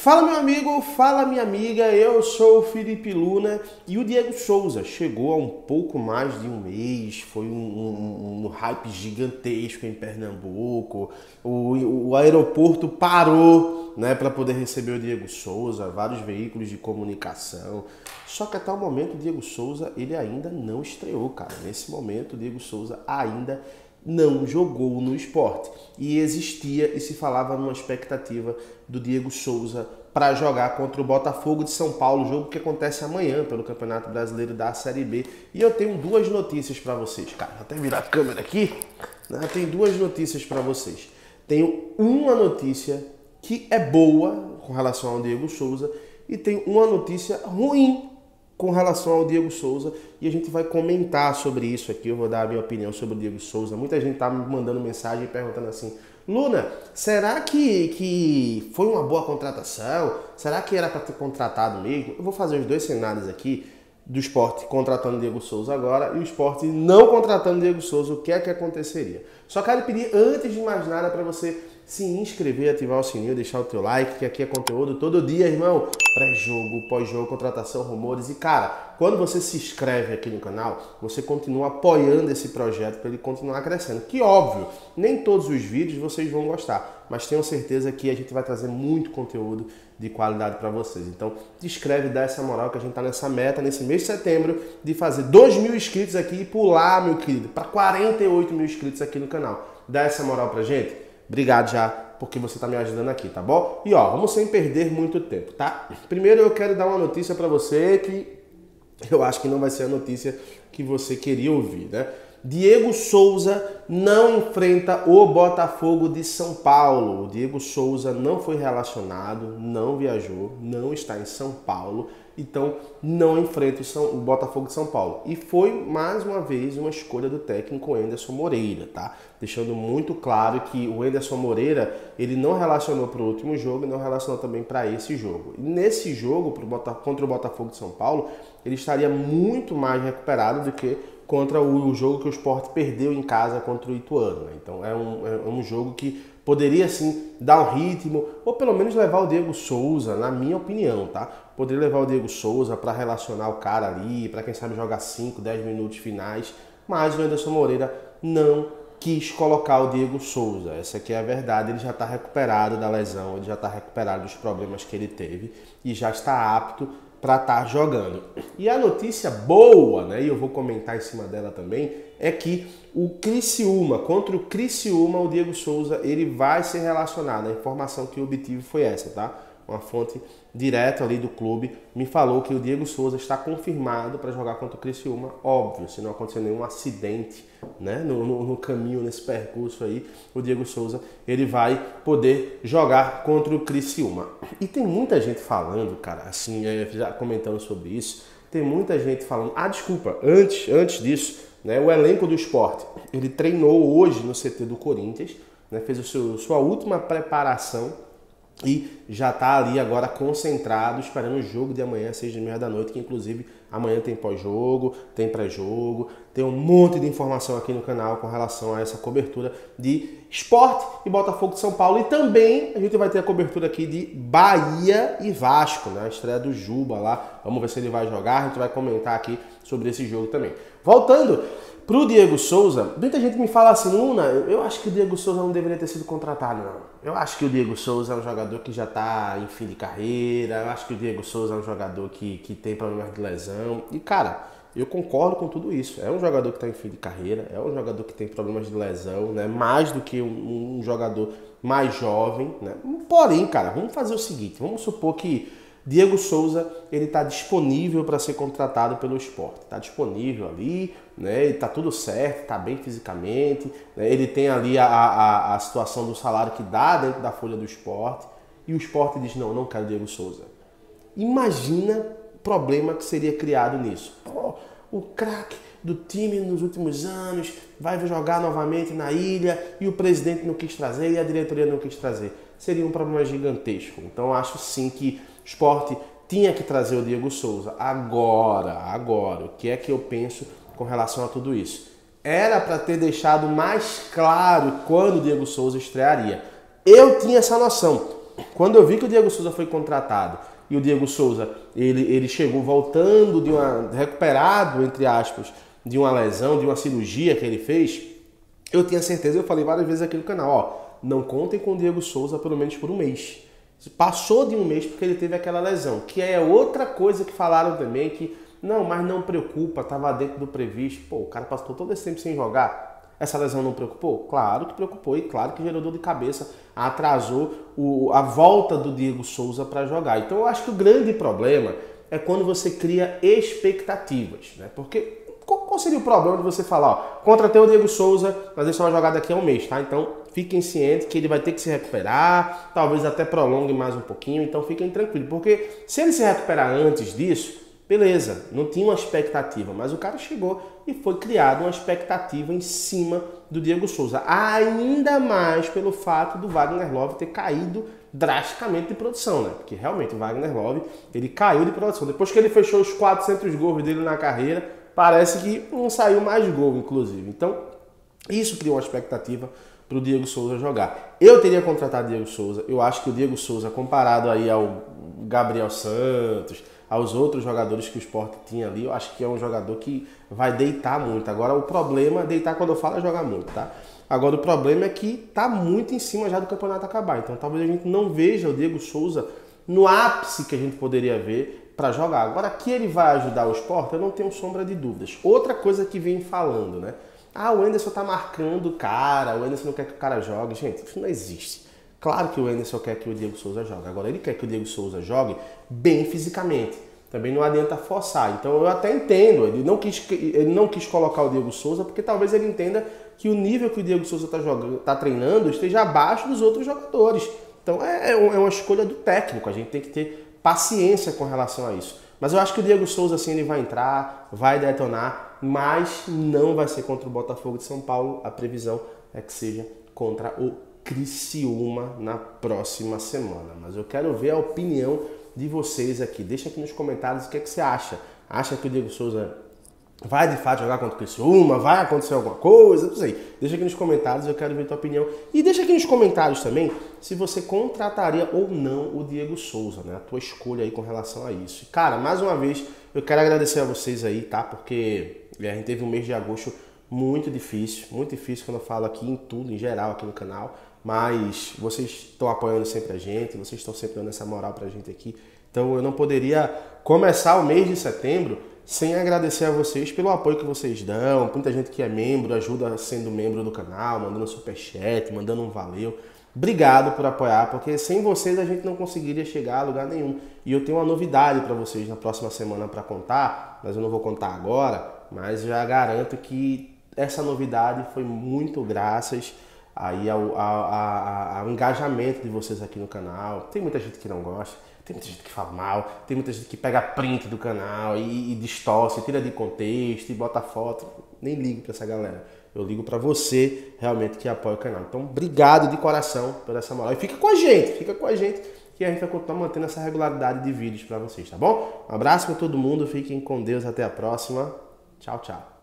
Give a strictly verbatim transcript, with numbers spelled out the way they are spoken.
Fala meu amigo, fala minha amiga, eu sou o Felipe Luna e o Diego Souza chegou há um pouco mais de um mês, foi um, um, um hype gigantesco em Pernambuco, o, o aeroporto parou, né, para poder receber o Diego Souza, vários veículos de comunicação, só que até o momento o Diego Souza ele ainda não estreou, cara, nesse momento o Diego Souza ainda não jogou no esporte e existia e se falava numa expectativa do Diego Souza para jogar contra o Botafogo de São Paulo, jogo que acontece amanhã pelo Campeonato Brasileiro da Série B. E eu tenho duas notícias para vocês, cara. Vou até virar a câmera aqui. Né? Eu tenho duas notícias para vocês. Tenho uma notícia que é boa com relação ao Diego Souza e tenho uma notícia ruim com relação ao Diego Souza, e a gente vai comentar sobre isso aqui. Eu vou dar a minha opinião sobre o Diego Souza. Muita gente tá me mandando mensagem perguntando assim: Luna, será que, que foi uma boa contratação? Será que era para ter contratado mesmo? Eu vou fazer os dois cenários aqui, do Sport contratando o Diego Souza agora e o Sport não contratando o Diego Souza, o que é que aconteceria? Só quero pedir, antes de mais nada, para você se inscrever, ativar o sininho, deixar o teu like, que aqui é conteúdo todo dia, irmão. Pré-jogo, pós-jogo, contratação, rumores. E, cara, quando você se inscreve aqui no canal, você continua apoiando esse projeto para ele continuar crescendo. Que, óbvio, nem todos os vídeos vocês vão gostar, mas tenho certeza que a gente vai trazer muito conteúdo de qualidade para vocês. Então, se inscreve, dá essa moral, que a gente tá nessa meta, nesse mês de setembro, de fazer dois mil inscritos aqui e pular, meu querido, para quarenta e oito mil inscritos aqui no canal. Dá essa moral pra gente? Obrigado já, porque você tá me ajudando aqui, tá bom? E ó, vamos sem perder muito tempo, tá? Primeiro eu quero dar uma notícia para você que eu acho que não vai ser a notícia que você queria ouvir, né? Diego Souza não enfrenta o Botafogo de São Paulo. O Diego Souza não foi relacionado, não viajou, não está em São Paulo, então não enfrenta o, São, o Botafogo de São Paulo. E foi, mais uma vez, uma escolha do técnico Anderson Moreira, tá? Deixando muito claro que o Anderson Moreira, ele não relacionou para o último jogo e não relacionou também para esse jogo. E nesse jogo, pro Bota, contra o Botafogo de São Paulo, ele estaria muito mais recuperado do que contra o jogo que o Sport perdeu em casa contra o Ituano, né? Então é um, é um jogo que poderia sim dar um ritmo, ou pelo menos levar o Diego Souza, na minha opinião, tá? Poderia levar o Diego Souza para relacionar o cara ali, para quem sabe jogar cinco, dez minutos finais, mas o Anderson Moreira não quis colocar o Diego Souza. Essa aqui é a verdade, ele já está recuperado da lesão, ele já está recuperado dos problemas que ele teve e já está apto para estar jogando. E a notícia boa, né, e eu vou comentar em cima dela também, é que o Criciúma, contra o Criciúma, o Diego Souza, ele vai ser relacionado. A informação que eu obtive foi essa, tá? Uma fonte direta ali do clube me falou que o Diego Souza está confirmado para jogar contra o Criciúma. Óbvio, se não acontecer nenhum acidente, né, no, no, no caminho, nesse percurso aí, o Diego Souza ele vai poder jogar contra o Criciúma. E tem muita gente falando, cara, assim, já comentando sobre isso, tem muita gente falando, ah, desculpa, antes, antes disso, né, o elenco do Sport, ele treinou hoje no C T do Corinthians, né, fez a sua, sua última preparação e já está ali agora concentrado, esperando o jogo de amanhã, seis e meia da noite, que inclusive amanhã tem pós-jogo, tem pré-jogo, tem um monte de informação aqui no canal com relação a essa cobertura de Sport e Botafogo de São Paulo. E também a gente vai ter a cobertura aqui de Bahia e Vasco, né? A estreia do Juba lá. Vamos ver se ele vai jogar, a gente vai comentar aqui sobre esse jogo também. Voltando pro Diego Souza, muita gente me fala assim, Luna, eu acho que o Diego Souza não deveria ter sido contratado, não. Eu acho que o Diego Souza é um jogador que já está em fim de carreira, eu acho que o Diego Souza é um jogador que, que tem problemas de lesão. E, cara, eu concordo com tudo isso. É um jogador que está em fim de carreira, é um jogador que tem problemas de lesão, né? Mais do que um, um jogador mais jovem, né? Porém, cara, vamos fazer o seguinte, vamos supor que Diego Souza, ele está disponível para ser contratado pelo Sport. Está disponível ali, né? Está tudo certo, está bem fisicamente, né? Ele tem ali a, a, a situação do salário que dá dentro da folha do Sport. E o Sport diz, não, não quero Diego Souza. Imagina o problema que seria criado nisso. Pô, o craque do time nos últimos anos vai jogar novamente na ilha e o presidente não quis trazer e a diretoria não quis trazer. Seria um problema gigantesco. Então acho sim que o Sport tinha que trazer o Diego Souza. Agora, agora, o que é que eu penso com relação a tudo isso? Era para ter deixado mais claro quando o Diego Souza estrearia. Eu tinha essa noção. quando eu vi que o Diego Souza foi contratado e o Diego Souza ele, ele chegou voltando de uma recuperado entre aspas de uma lesão, de uma cirurgia que ele fez, eu tinha certeza, eu falei várias vezes aqui no canal, ó, não contem com o Diego Souza pelo menos por um mês. Passou de um mês porque ele teve aquela lesão, que é outra coisa que falaram também, que não, mas não preocupa, estava dentro do previsto. Pô, o cara passou todo esse tempo sem jogar. Essa lesão não preocupou? Claro que preocupou e claro que gerou dor de cabeça, atrasou o, a volta do Diego Souza para jogar. Então eu acho que o grande problema é quando você cria expectativas, né? Porque qual seria o problema de você falar, ó, contratei o Diego Souza, mas ele só vai jogar daqui a um mês, tá? Então fiquem cientes que ele vai ter que se recuperar, talvez até prolongue mais um pouquinho, então fiquem tranquilos, porque se ele se recuperar antes disso, beleza, não tinha uma expectativa, mas o cara chegou e foi criada uma expectativa em cima do Diego Souza, ainda mais pelo fato do Wagner Love ter caído drasticamente de produção, né? Porque realmente o Wagner Love, ele caiu de produção, depois que ele fechou os quatrocentos gols dele na carreira, parece que não saiu mais gol, inclusive. Então, isso criou uma expectativa para o Diego Souza jogar. Eu teria contratado o Diego Souza. Eu acho que o Diego Souza, comparado aí ao Gabriel Santos, aos outros jogadores que o Sport tinha ali, eu acho que é um jogador que vai deitar muito. Agora, o problema, deitar quando eu falo é jogar muito, tá? Agora, o problema é que tá muito em cima já do campeonato acabar. Então, talvez a gente não veja o Diego Souza no ápice que a gente poderia ver para jogar. Agora, que ele vai ajudar o Sport, eu não tenho sombra de dúvidas. Outra coisa que vem falando, né? Ah, o Enderson tá marcando o cara, o Enderson não quer que o cara jogue. Gente, isso não existe. Claro que o Enderson quer que o Diego Souza jogue. Agora, ele quer que o Diego Souza jogue bem fisicamente. Também não adianta forçar. Então, eu até entendo. Ele não quis, ele não quis colocar o Diego Souza porque talvez ele entenda que o nível que o Diego Souza tá jogando, tá treinando esteja abaixo dos outros jogadores. Então, é, é uma escolha do técnico. A gente tem que ter paciência com relação a isso. Mas eu acho que o Diego Souza, assim, ele vai entrar, vai detonar, mas não vai ser contra o Botafogo de São Paulo. A previsão é que seja contra o Criciúma na próxima semana. Mas eu quero ver a opinião de vocês aqui. Deixa aqui nos comentários o que é que você acha. Acha que o Diego Souza vai de fato jogar contra o Criciúma? Vai acontecer alguma coisa? Não sei. Deixa aqui nos comentários, eu quero ver a tua opinião. E deixa aqui nos comentários também se você contrataria ou não o Diego Souza, né? A tua escolha aí com relação a isso. Cara, mais uma vez, eu quero agradecer a vocês aí, tá? Porque a gente teve um mês de agosto muito difícil, muito difícil quando eu falo aqui em tudo, em geral, aqui no canal. Mas vocês estão apoiando sempre a gente, vocês estão sempre dando essa moral pra gente aqui. Então eu não poderia começar o mês de setembro sem agradecer a vocês pelo apoio que vocês dão. Muita gente que é membro, ajuda sendo membro do canal, mandando superchat, mandando um valeu. Obrigado por apoiar, porque sem vocês a gente não conseguiria chegar a lugar nenhum. E eu tenho uma novidade para vocês na próxima semana para contar, mas eu não vou contar agora, mas já garanto que essa novidade foi muito graças aí ao, ao, ao, ao engajamento de vocês aqui no canal. Tem muita gente que não gosta, tem muita gente que fala mal, tem muita gente que pega print do canal e, e distorce, tira de contexto e bota foto. Nem ligo para essa galera. Eu ligo para você realmente que apoia o canal. Então, obrigado de coração por essa moral. E fica com a gente, fica com a gente que a gente vai continuar mantendo essa regularidade de vídeos para vocês, tá bom? Um abraço para todo mundo, fiquem com Deus, até a próxima. Tchau, tchau.